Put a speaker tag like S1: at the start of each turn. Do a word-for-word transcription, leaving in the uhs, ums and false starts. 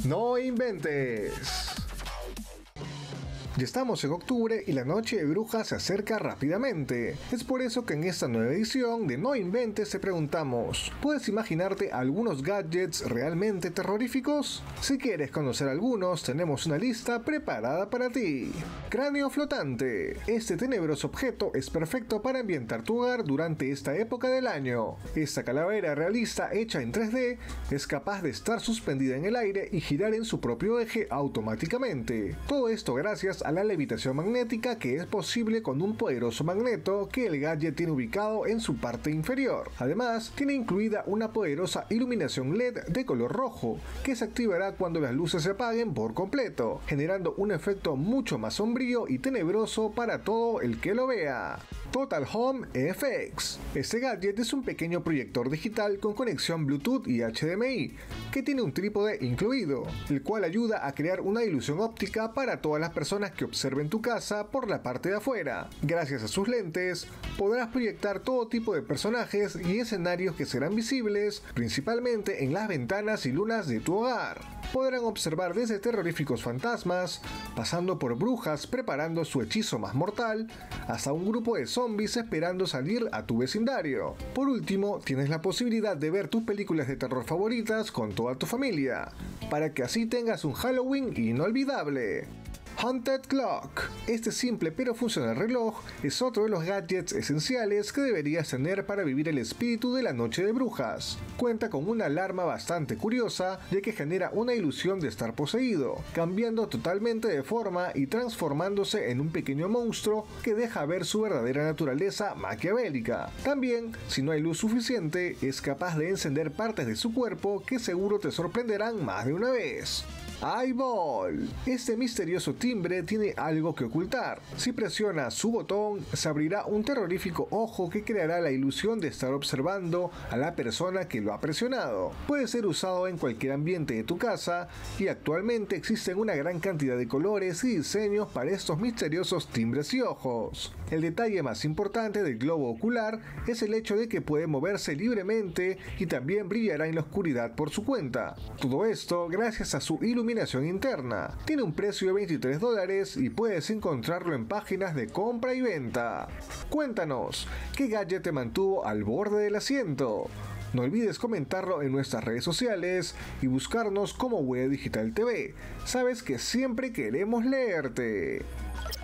S1: No inventes. Ya estamos en octubre y la noche de brujas se acerca rápidamente. Es por eso que en esta nueva edición de No Inventes te preguntamos, ¿puedes imaginarte algunos gadgets realmente terroríficos? Si quieres conocer algunos, tenemos una lista preparada para ti. Cráneo flotante. Este tenebroso objeto es perfecto para ambientar tu hogar durante esta época del año. Esta calavera realista hecha en tres D es capaz de estar suspendida en el aire y girar en su propio eje automáticamente. Todo esto gracias a la levitación magnética que es posible con un poderoso magneto que el gadget tiene ubicado en su parte inferior. Además, tiene incluida una poderosa iluminación L E D de color rojo que se activará cuando las luces se apaguen por completo, generando un efecto mucho más sombrío y tenebroso para todo el que lo vea. Total Home F X. Este gadget es un pequeño proyector digital con conexión Bluetooth y H D M I que tiene un trípode incluido, el cual ayuda a crear una ilusión óptica para todas las personas que observen tu casa por la parte de afuera. Gracias a sus lentes, podrás proyectar todo tipo de personajes y escenarios que serán visibles principalmente en las ventanas y lunas de tu hogar. Podrán observar desde terroríficos fantasmas, pasando por brujas preparando su hechizo más mortal, hasta un grupo de zombies esperando salir a tu vecindario. Por último, tienes la posibilidad de ver tus películas de terror favoritas con toda tu familia, para que así tengas un Halloween inolvidable. Haunted Clock. Este simple pero funcional reloj es otro de los gadgets esenciales que deberías tener para vivir el espíritu de la noche de brujas. Cuenta con una alarma bastante curiosa, ya que genera una ilusión de estar poseído, cambiando totalmente de forma y transformándose en un pequeño monstruo que deja ver su verdadera naturaleza maquiavélica. También, si no hay luz suficiente, es capaz de encender partes de su cuerpo que seguro te sorprenderán más de una vez. Eyeball. Este misterioso timbre tiene algo que ocultar. Si presionas su botón, se abrirá un terrorífico ojo que creará la ilusión de estar observando a la persona que lo ha presionado. Puede ser usado en cualquier ambiente de tu casa y actualmente existen una gran cantidad de colores y diseños para estos misteriosos timbres y ojos. El detalle más importante del globo ocular es el hecho de que puede moverse libremente y también brillará en la oscuridad por su cuenta. Todo esto gracias a su iluminación interna. Tiene un precio de veintitrés dólares y puedes encontrarlo en páginas de compra y venta. Cuéntanos, ¿qué gadget te mantuvo al borde del asiento? No olvides comentarlo en nuestras redes sociales y buscarnos como Huella Digital T V. Sabes que siempre queremos leerte.